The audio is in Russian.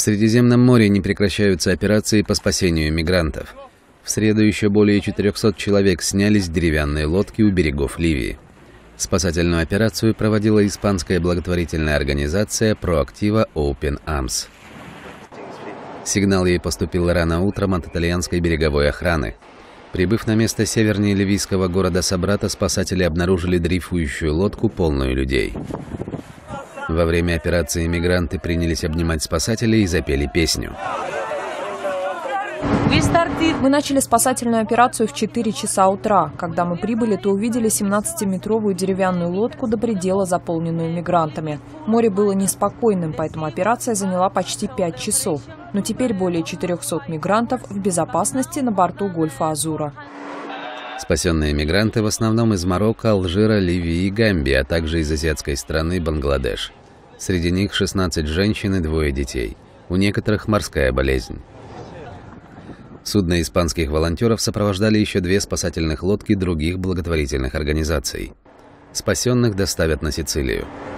Средиземном море не прекращаются операции по спасению мигрантов. В среду еще более 400 человек снялись с деревянной лодки у берегов Ливии. Спасательную операцию проводила испанская благотворительная организация Proactiva Open Arms. Сигнал ей поступил рано утром от итальянской береговой охраны. Прибыв на место севернее ливийского города Сабрата, спасатели обнаружили дрейфующую лодку, полную людей. Во время операции мигранты принялись обнимать спасателей и запели песню. Мы начали спасательную операцию в 4 часа утра. Когда мы прибыли, то увидели 17-метровую деревянную лодку до предела, заполненную мигрантами. Море было неспокойным, поэтому операция заняла почти 5 часов. Но теперь более 400 мигрантов в безопасности на борту Гольфа Азура. Спасенные мигранты в основном из Марокко, Алжира, Ливии и Гамбии, а также из азиатской страны Бангладеш. Среди них 16 женщин и 2 детей. У некоторых морская болезнь. Судно испанских волонтеров сопровождали еще 2 спасательных лодки других благотворительных организаций. Спасенных доставят на Сицилию.